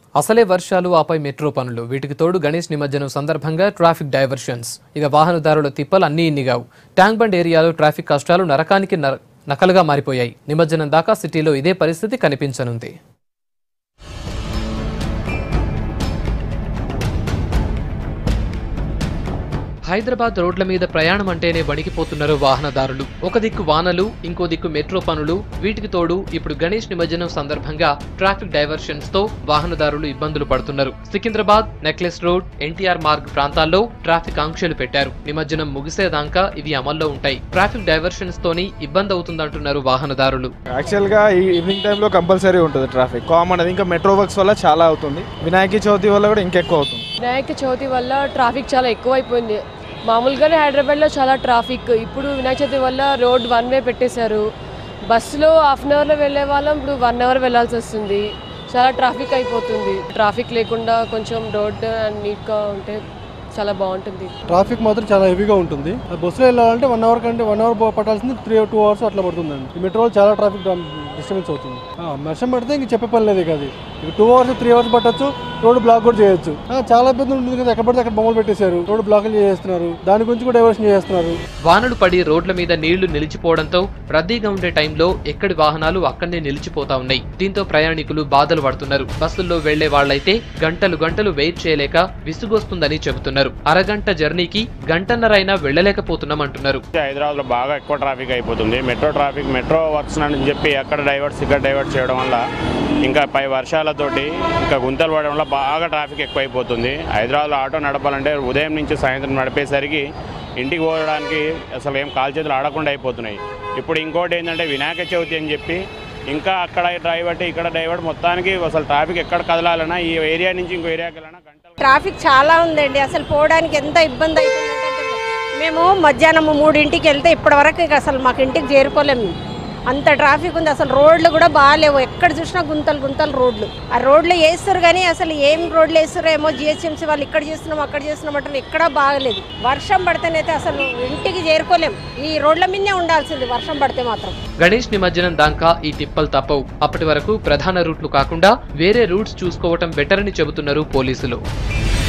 అసలే వర్షాలు ఆపై మెట్రో పనులు వీటికి తోడు గణేష్ నిమజ్జనం సందర్భంగా ట్రాఫిక్ డైవర్షన్స్ ఇక వాహనదారుల తిప్పలు అన్నీ ఇన్నిగావు. ట్యాంక్ బండ్ ఏరియాలో ట్రాఫిక్ కష్టాలు నరకానికి నకలుగా మారిపోయాయి. నిమజ్జనం దాకా సిటీలో ఇదే పరిస్థితి కనిపించనుంది. హైదరాబాద్ రోడ్ల మీద ప్రయాణం అంటేనే వణికిపోతున్నారు వాహనదారులు. ఒక దిక్కు వానలు, ఇంకో దిక్కు మెట్రో పనులు, వీటికి తోడు ఇప్పుడు గణేష్ నిమజ్జనం సందర్భంగా ట్రాఫిక్ డైవర్షన్స్ తో వాహనదారులు ఇబ్బందులు పడుతున్నారు. సికింద్రాబాద్, నెక్లెస్ రోడ్, ఎన్టీఆర్ మార్గ్ ప్రాంతాల్లో ట్రాఫిక్ ఆంక్షలు పెట్టారు. నిమజ్జనం ముగిసేదాకా ఇవి అమల్లో ఉంటాయి. ట్రాఫిక్ డైవర్షన్స్ తోని ఇబ్బంది అవుతుందంటున్నారు వాహనదారులు. యాక్చువల్ గా ఈవినింగ్ టైమ్ లో కంపల్సరీ ఉంటుంది ట్రాఫిక్ కామన్. అది ఇంకా మెట్రో వర్క్స్ వల్ల చాలా అవుతుంది. వినాయక చవితి వల్ల కూడా ఇంకెక్కువ అవుతుంది. వినాయక చవితి వల్ల ట్రాఫిక్ చాలా ఎక్కువ అయిపోయింది. మామూలుగానే హైదరాబాద్లో చాలా ట్రాఫిక్. ఇప్పుడు వినాయక చవితి వల్ల రోడ్ 1 వే పెట్టేశారు. బస్సులో హాఫ్ అన్ అవర్లో వెళ్ళే వాళ్ళం ఇప్పుడు 1 అవర్ వెళ్ళాల్సి వస్తుంది. చాలా ట్రాఫిక్ అయిపోతుంది. ట్రాఫిక్ లేకుండా కొంచెం రోడ్ నీట్గా ఉంటే చాలా బాగుంటుంది. ట్రాఫిక్ మాత్రం చాలా హెవీగా ఉంటుంది. బస్సులో వెళ్ళాలంటే 1 అవర్ కంటే 1 అవర్ పట్టాల్సింది 2 అవర్స్ అట్లా పడుతుందండి. ఈ మెట్రోలో చాలా ట్రాఫిక్ డిస్టర్బెన్స్ అవుతుంది. వర్షం పడితే ఇంక చెప్పే పని లేదు. అది 2 అవర్స్ 3 అవర్స్ పట్టచ్చు. రోడ్డు బ్లాక్ కూడా చేయొచ్చు. చాలా ఇబ్బంది ఉంటుంది కదా. ఎక్కడ పడితే అక్కడ బొమ్మలు పెట్టేశారు. రోడ్డు బ్లాకులు చేస్తున్నారు. దాని గురించి కూడా డైవర్షన్ చేస్తున్నారు. వానలు పడి రోడ్ల మీద నీళ్లు నిలిచిపోవడంతో రద్దీగా ఉండే టైంలో ఎక్కడి వాహనాలు అక్కడనే నిలిచిపోతా ఉన్నాయి. దీంతో ప్రయాణికులు బాధలు పడుతున్నారు. బస్సుల్లో వెళ్లే వాళ్లైతే గంటలు గంటలు వెయిట్ చేయలేక విసుగొస్తుందని చెబుతున్నారు. అరగంట జర్నీకి గంటన్నరైనా వెళ్లలేకపోతున్నాం అంటున్నారు. హైదరాబాద్ లో బాగా ఎక్కువ ట్రాఫిక్ అయిపోతుంది. మెట్రో వర్క్స్ అని చెప్పి అక్కడ డైవర్ట్స్ ఇక్కడ డైవర్ట్ చేయడం వల్ల ఇంకా పై వర్షాలతోటి ఇంకా గుంతలు పడడం వల్ల బాగా ట్రాఫిక్ ఎక్కువైపోతుంది. హైదరాబాద్లో ఆటో నడపాలంటే ఉదయం నుంచి సాయంత్రం నడిపేసరికి ఇంటికి పోవడానికి అసలు ఏం కాలు చేతులు ఆడకుండా అయిపోతున్నాయి. ఇప్పుడు ఇంకోటి ఏంటంటే వినాయక చవితి అని చెప్పి ఇంకా అక్కడ డైవర్ట్ ఇక్కడ డైవర్ట్ మొత్తానికి అసలు ట్రాఫిక్ ఎక్కడ కదలాలన్నా ఈ ఏరియా నుంచి ఇంకో ఏరియాకి వెళ్ళాలన్నా గంటలు. ట్రాఫిక్ చాలా ఉందండి. అసలు పోవడానికి ఎంత ఇబ్బంది అవుతుందంటే మేము మధ్యాహ్నం 3ంటికి వెళ్తే ఇప్పటి వరకు అసలు మాకు ఇంటికి చేరుకోలేము. అంత ట్రాఫిక్ ఉంది. అసలు రోడ్లు కూడా బాగాలేవు. ఎక్కడ చూసినా గుంతలు రోడ్లు. ఆ రోడ్లు వేస్తారు కానీ అసలు ఏం రోడ్లు వేస్తారో ఏమో. జిహెచ్ఎంసీ వాళ్ళు ఇక్కడ చేస్తున్నాం అక్కడ చేస్తున్నాం అంటే ఎక్కడా బాగలేదు. వర్షం పడితేనైతే అసలు ఇంటికి చేరుకోలేం. ఈ రోడ్ల మీదే ఉండాల్సింది వర్షం పడితే మాత్రం. గణేష్ నిమజ్జనం దాకా ఈ తిప్పలు తప్పవు. అప్పటి వరకు ప్రధాన రూట్లు కాకుండా వేరే రూట్స్ చూసుకోవటం బెటర్ అని చెబుతున్నారు పోలీసులు.